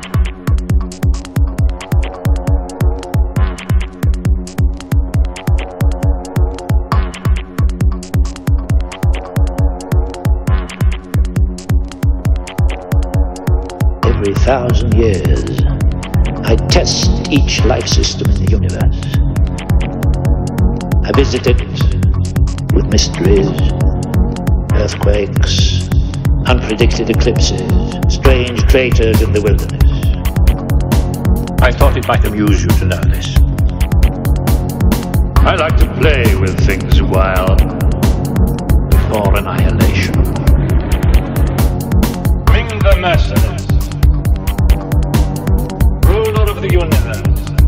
Every 1,000 years, I test each life system in the universe. I visit it with mysteries, earthquakes, unpredicted eclipses, strange craters in the wilderness. I thought it might amuse you to know this. I like to play with things a while before annihilation. Ming the Merciless, ruler of the universe.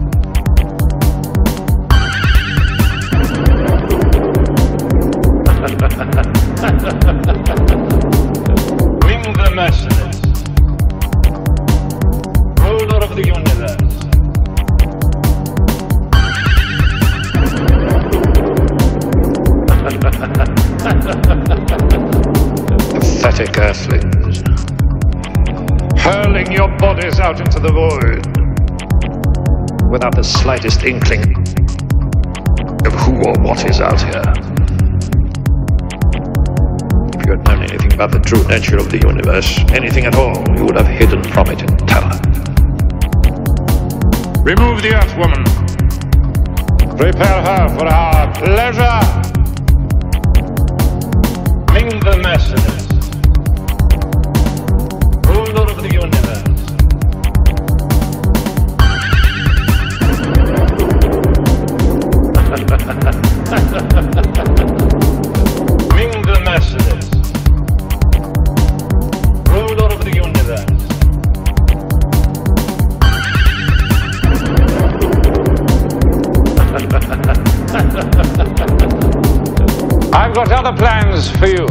Ming the Merciless, ruler of the universe. Pathetic earthlings, hurling your bodies out into the void without the slightest inkling of who or what is out here. If you had known anything about the true nature of the universe, anything at all, you would have hidden from it in terror. Remove the Earth Woman. Prepare her for our pleasure. Ming the Merciless, ruler of the universe. Ming the Merciless, ruler of the universe. I've got other plans for you.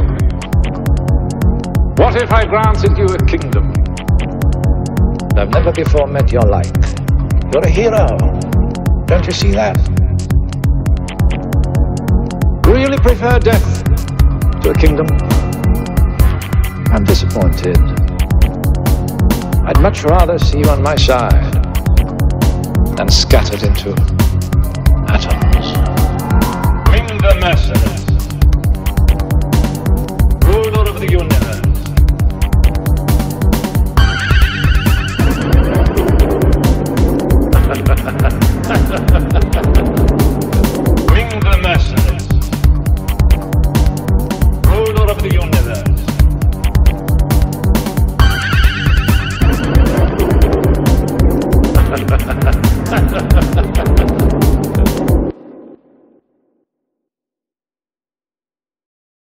What if I granted you a kingdom? I've never before met your like. You're a hero. Don't you see that? Really prefer death to a kingdom? I'm disappointed. I'd much rather see you on my side than scattered into atoms. Ming the Merciless, ruler of the universe.